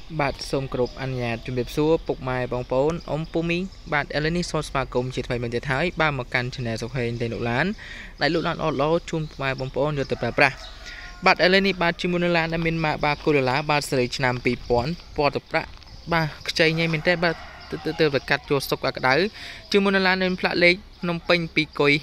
បាទសូមគោរពអនុញ្ញាតជំរាបសួរពុកម៉ែបងប្អូនអ៊ំពូមីងបាទឥឡូវនេះសូមស្វាគមន៍ជាថ្មីមួយទៀតហើយបាទមកកាន់ Channel សុខេងទេលោកឡានដែលលោកឡានអត់ឡូជូនពុកម៉ែបងប្អូនយកទៅប្រើប្រាស់បាទឥឡូវនេះបាទជាមួយនឹងឡានដែលមានម៉ាកបាទកូឡាបាទសេរីឆ្នាំ2000ពណ៌ទឹកប្រាក់បាទខ្ចីញ៉ៃមែនទេបាទទៅកាត់ចូលសុកអាក្តៅជាមួយនឹងឡានមានផ្លាកលេខភ្នំពេញ2គុយ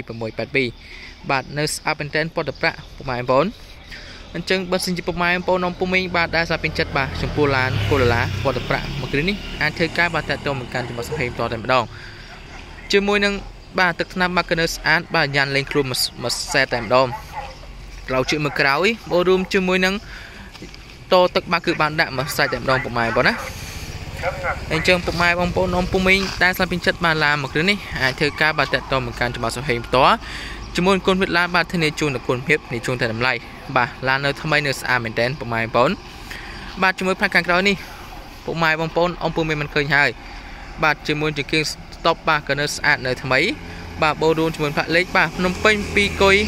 2682បាទនៅស្អាប់មែនទេពណ៌ទឹកប្រាក់ពុកម៉ែបងប្អូនអញ្ចឹងបើសិនជាពុកម៉ែបងប្អូននំពុំមីងបាទដែលសាពេញចិត្តបាទចំពោះឡានកូឡាពណ៌ទឹកប្រាក់មួយគ្រឿងនេះអាចធ្វើការបាទតាក់ទងមកកាន់ជាមួយសុខេងតតែម្ដងជាមួយនឹងបាទទឹកថ្នាំបាទកណើស្អាតបាទយ៉ាន់លេងខ្លួនមួយសេតតែម្ដងក្រោយជឿមើលក្រោយបូរួមជាមួយនឹងតទឹកបាទគឺបានដាក់មួយសាច់តែម្ដងពុកម៉ែបងប្អូនណាអញ្ចឹងពុកម៉ែបងប្អូននំពុំមីងដែលសាពេញចិត្តបាទឡាមួយគ្រឿងនេះអាចធ្វើការបាទតាក់ទងមកកាន់ជាមួយសុខេងផ្ទាល់ជាមួយគុណវិទ្យឡានបាទធានាជូនដល់គុណភាពនេះជូនតែតម្លៃបាទឡាននៅថ្មីនៅស្អាតមែនតើពុកម៉ែបងប្អូនបាទជាមួយផ្នែកខាងក្រោយនេះពុកម៉ែបងប្អូនអ៊ំពូមីមិនឃើញហើយបាទជាមួយជាគៀង stop បាទក៏នៅស្អាតនៅថ្មីបាទបូរួមជាមួយផ្លាកលេខបាទភ្នំពេញ2គុយ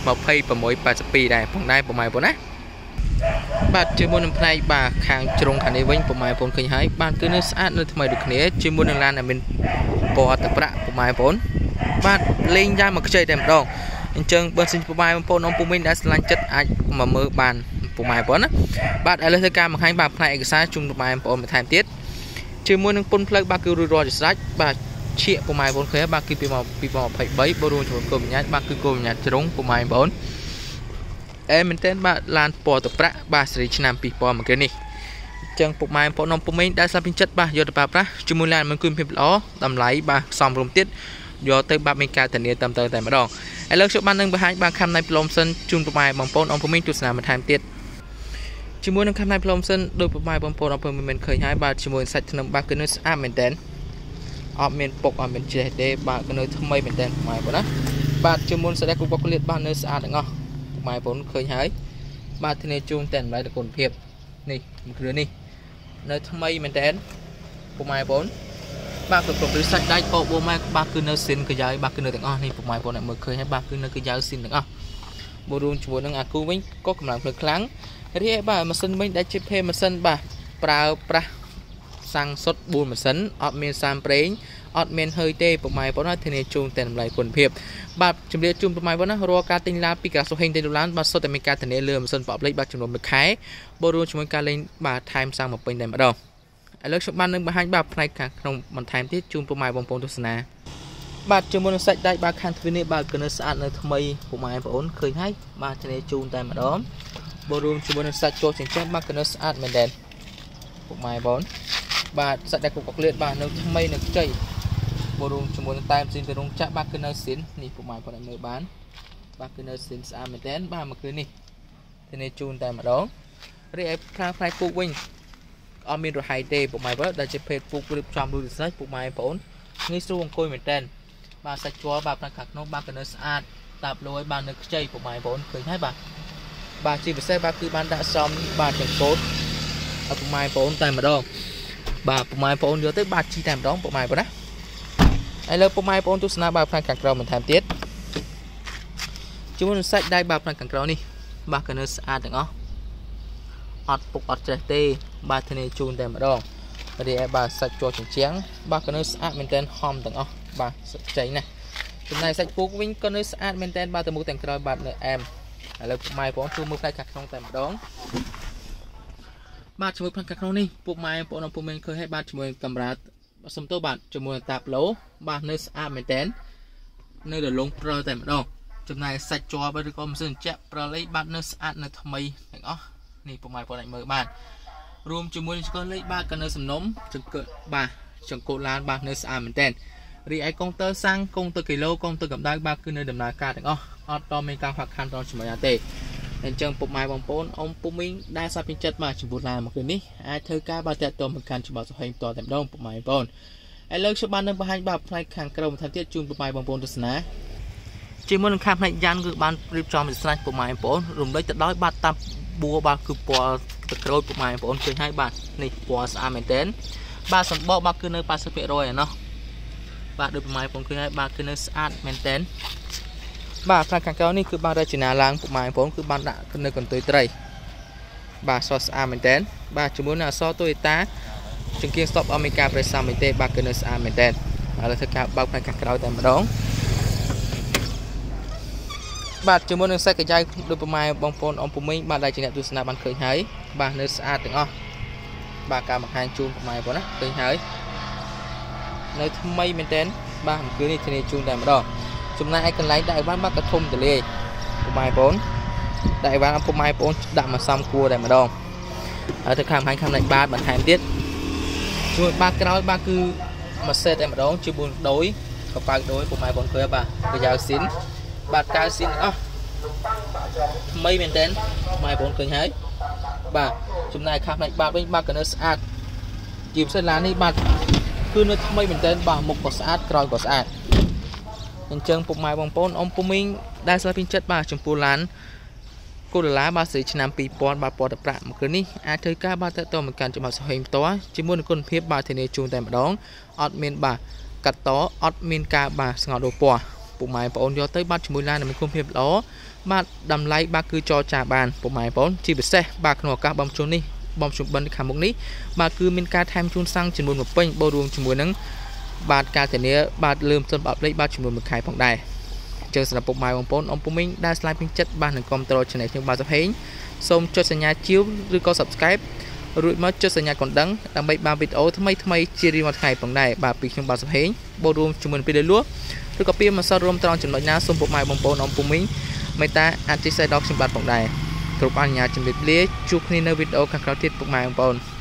2682ដែរផងដែរពុកម៉ែបងប្អូនណាបាទជាមួយនឹងផ្នែកបាទខាងជ្រុងខាងនេះវិញពុកម៉ែបងប្អូនឃើញហើយបាទគឺនៅស្អាតនៅថ្មីដូចគ្នាជាមួយនឹងឡានដែលមានពណ៌ទឹកប្រាក់ពុកម៉ែបងប្អូនបាទលេងយ៉ាងមកខ្ចីតែម្ដងអញ្ចឹងបើសិនពុកម៉ែបងប្អូនអ៊ំពូមីដែលឆ្លាញ់ចិត្តអាចមកមើលបានពុកម៉ែបងប្អូនណាបាទឥឡូវធ្វើការបង្ហាញបាទផ្នែកឯកសារជូនពុកម៉ែបងប្អូនបន្ថែមទៀតជាមួយនឹងពុនផ្លូវបាទគឺរួចរាល់ជាស្រេចបាទឈៀកពុកម៉ែបងប្អូនឃើញបាទគឺ2023បូរួមជាមួយគោលបញ្ញត្តិបាទគឺគោលបញ្ញត្តិជ្រុងពុកម៉ែបងប្អូនមែនតើបាទឡានពណ៌ទឹកប្រាក់បាទសេរីឆ្នាំ2000មកគេនេះអញ្ចឹងពុកម៉ែបងប្អូនអ៊ំពូមីដែលសាពេញចិត្តបាទយកទៅប្រើប្រាស់ជាមួយឡានមិនគួរភាពល្អតម្លៃបាទសមរម្យទៀតយកទៅបាទមានការធានាតាមទៅតែម្ដងឥឡូវខ្ញុំបាននឹងបង្ហាញបាទខំណៃប្លុំសិនជូនពុកម៉ែបងប្អូនអ៊ំពូមីទស្សនាបន្ថែមទៀតជាមួយនឹងខំណៃប្លុំសិនដោយពុកម៉ែបងប្អូនអ៊ំពូមីមិនឃើញហើយបាទជាមួយសាច់ធ្នឹមបាទគឺនៅស្អាតមែនតើអត់មានពុកអត់មានចេះទេបាទគឺនៅថ្មីមែនតើពុកម៉ែបងណាបាទជាមួយសាច់គូបកលៀតបាទនៅស្អាតទាំងអស់ពុកម៉ែបងឃើញហើយបាទធានាជូនតែតម្លៃដល់គុណភាពនេះមួយគ្រឿងនេះនៅថ្មីមែនតើពុកម៉ែបងបាទគ្រប់គ្រងសាច់ដៃបោកបួម៉ែបាទគឺនៅស៊ីនកាយ៉ៅបាទគឺនៅទាំងអស់នេះពុកម៉ែបងអ្នកមើលឃើញហើយបាទគឺនៅកាយ៉ៅស៊ីនទាំងអស់បូរួមជាមួយនឹងអាគូវិញក៏កម្លាំងភ្លើងខ្លាំងរីឯបាទម៉ាស៊ីនវិញដែលជាភេម៉ាស៊ីនបាទប្រើប្រាស់សាំងសុទ្ធ4ម៉ាស៊ីនអត់មានសាមប្រេងអត់មានhơiទេពុកម៉ែបងណាធានាជូនតែតម្លៃគុណភាពបាទជំរាបជូនពុកម៉ែបងណារាល់ការទិញឡានពីក្រសួងហេងទេដុល្លារបាទសុទ្ធតែមានការធានាលើម៉ាស៊ីនប៉បលិចបាទចំនួន1ខែបូរួមជាមួយការលេងបាទថែមសាំងមកពេញតែម្ដងឥឡូវខ្ញុំបាននឹងបង្ហាញបាទផ្នែកខាងក្នុងបន្ថែមទៀតជូនពុកម៉ែបងប្អូនទស្សនាបាទជាមួយនឹងសាច់ដៃបាទខាងទ្វីនេះបាទគឺនៅស្អាតនៅថ្មីពុកម៉ែបងប្អូនឃើញហើយបាទធានាជូនតែម្ដងបូរួមជាមួយនឹងសាច់ចូលចិញ្ចឹមបាទគឺនៅស្អាតមែនដែរពុកម៉ែបងប្អូនបាទសាច់ដែលគុកក្លៀតបាទនៅថ្មីនៅខ្ចីបូរួមជាមួយនឹងតែមស៊ីនទៅរោងចក្របាទគឺនៅស៊ីននេះពុកម៉ែបងប្អូនមើលបានបាទគឺនៅស៊ីនស្អាតមែនដែរបាទមួយគ្រឿងនេះធានាជូនតែម្ដងរីឯខាងផ្នែកពូកវិញអត់មានរហ័យទេពុកម៉ែបងដែលជាភេទពូករៀបចំដូចស្រេចពុកម៉ែបងប្អូនងាយស្រួលអង្គុយមែនតើបាទសាច់ជ័របាទផ្នែកខាងក្នុងបាទក៏នៅស្អាតតាប់លយបាទនៅខ្ចីពុកម៉ែបងប្អូនឃើញហើយបាទជាពិសេសបាទគឺបានដាក់សំបាទចង្កូតឲ្យពុកម៉ែបងប្អូនតែម្ដងបាទពុកម៉ែបងប្អូនយកទៅបាទជីតែម្ដងពុកម៉ែបងណាឥឡូវពុកម៉ែបងប្អូនទស្សនាបាទផ្នែកខាងក្រោមបន្ថែមទៀតជាមួយនឹងសាច់ដៃបាទផ្នែកខាងក្រោមនេះបាទក៏នៅស្អាតទាំងអស់អត់ពុកអត់ចេះទេបាទធានាជូនតែម្ដងរីឯបាទសាច់ជ័រជញ្ជាំងបាទក៏នៅស្អាតមែនតើហំទាំងអស់បាទខ្ចីណាស់ចំណែកសាច់ពូកវិញក៏នៅស្អាតមែនតើបាទទៅមុខទាំងក្រោយបាទនៅអែមឥឡូវពុកម៉ែបងប្អូនជួយមើលផ្នែកខាងក្នុងតែម្ដងបាទជាមួយផ្នែកខាងក្នុងនេះពុកម៉ែបងប្អូនពុកមានឃើញហើយបាទជាមួយកាមេរ៉ាសំទោបាទជាមួយតាប់ឡូបាទនៅស្អាតមែនតើនៅរលងព្រើតែម្ដងចំណែកសាច់ជ័របាទឬក៏ម៉ាស៊ីនចាក់ព្រើអីបាទនៅស្អាតនៅថ្មីទាំងអស់នេះពុកម៉ែបងប្អូនអាចមើលបានរួមជាមួយនឹងឆ្កឹះលេខបាទក៏នៅសំណុំចង្កឹះបាទចង្កូតឡានបាទនៅស្អាតមែនតើរីឯកុងទ័រសាំងកុងទ័រគីឡូកុងទ័រកម្ដៅបាទគឺនៅដំណើរការទាំងអស់អត់តមានការខ្វះខាតដល់ជាមួយទេអញ្ចឹងពុកម៉ែបងប្អូនអ៊ំពុំមីងដែលសាពេញចិត្តបាទចំពោះឡានមកគឺនេះអាចធ្វើការបាទតាក់ទងមកកាន់ច្បាប់សុខេងតតែម្ដងពុកម៉ែបងប្អូនឥឡូវខ្ញុំបាននឹងបង្ហាញបាទផ្នែកខាងក្រៅបន្ថែមទៀតជូនពុកម៉ែបងប្អូនទស្សនាជាមួយនឹងខាងផ្នែកយ៉ាន់គឺបានរៀបចំជាស្រេចពុកម៉ែបងប្អូនរំលេចទៅដោយបាទតាប់បួបាទគឺពណ៌ទឹកក្រូចពុកម៉ែបងប្អូនឃើញហើយបាទនេះពណ៌ស្អាតមែនតើបាទសម្បកបាទគឺនៅ 80% ឯណោះបាទដូចពុកម៉ែបងប្អូនឃើញហើយបាទគឺនៅស្អាតមែនតើបាទផ្នែកខាងក្រៅនេះគឺបានរចនាឡើងពុកម៉ែបងប្អូនគឺបានដាក់នៅកន្ទុយត្រី bà so xa mình tên bà chúng muốn là so tôi ta chứng kiến stop omega presa mình tên bà cần là xa mình tên là thực cả bao ngày cả cái tại mà đón bà chúng muốn xe cái dây đôi mai bông phôn ông phụ minh bà đây chỉ là tôi sẽ bàn khởi hái bà nơi xa từng o bà cả một hai chuông mai của nó khởi hái nơi mây mình tên bà cứ đi thì chuông tại mà đón chúng ta cần lấy đại văn bác cái thùng để lê mai 4 đại văn ông mai 4 đạm mà xong cua để mà đong ở thực hành khăm này ba bản hành tiết rồi ba cái đó ba cứ mà xe để mà đón chưa buồn đối có ba đối của mai 4 cười bà bây giờ xin ba ca xin mấy bên tên mai 4 cười hái bà chúng này khăm này ba bên ba cái nó sát chìm xe lá đi ba cứ nó mấy bên tên bà một có sát rồi có sát nhân chân phục mai bóng pôn ông Minh đa số pin chất bà trong pù lán cô lá ba sĩ năm pi pon ba pon tập rạm một cái ní ai thấy cả ba tệ to một căn cho bà sẽ hình to chỉ muốn con phép ba thì nên chuông tại mà đón admin bà cắt to admin ca bà ngọ đồ pò phục mai pon do tới bắt mùi lan là mình không phép đó ba đầm lấy ba cứ cho trà bàn phục mai pon chỉ bị xe ba nọ cả bom chuông ní bom chuông bắn khám một ní ba cứ min ca tham chuông xăng chỉ muốn một pin bao ruộng chỉ muốn nắng ba ca thì nia ba lườm chân bọc lấy ba chỉ muốn một khai phòng đài chờ sản phẩm mai bóng pôn ông Minh đa slide pin chất ban hàng control trên này nhưng ba sắp hết xong cho sản nhà chiếuឬcó subscribe rồi mất cho sản nhà còn đắng đang mấy ba video thay chia đi một ngày phòng này bà bị trong ba sắp hết bộ room chúng mình video lúa rồi có pin mà sau room tròn chuẩn bị ná xong mai bóng pôn ông Minh mấy ta anti side dog trong ba phòng này chụp anh nhà chuẩn bị lía chụp nên video các tiết mai bóng pôn